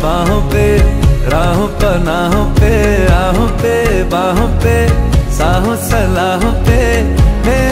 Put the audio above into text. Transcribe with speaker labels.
Speaker 1: बाहों पे, राहों पनाहों पे, आहों पे बाहों पे, साहों सलाहों पे।